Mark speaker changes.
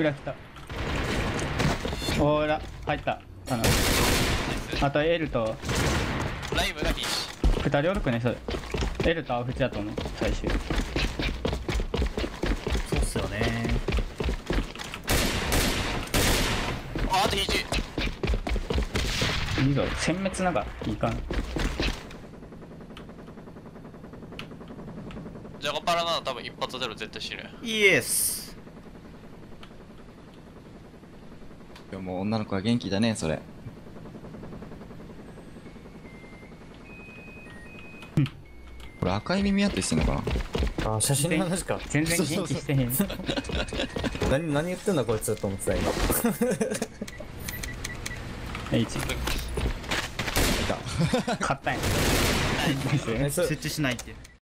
Speaker 1: が来た。ほら入った。あと L と
Speaker 2: ライブが禁止。
Speaker 1: 2人おるくね。それ L と青縁だと思う最終。
Speaker 3: そうっすよね。
Speaker 2: あと肘。
Speaker 1: いいぞ、殲滅なんかいいかな。
Speaker 2: ジャガパラなら多分一発出る、絶対死ぬ。
Speaker 3: イエス。
Speaker 4: いやもう女の子は元気だねそれ。これ赤い耳当てしてんのかな。
Speaker 3: あ、写真の話か。
Speaker 1: 全然元気してへん。
Speaker 3: 何言ってんだこいつと思ってた今。
Speaker 1: H 勝ったんや。
Speaker 3: ナイス。
Speaker 5: 設置しないって。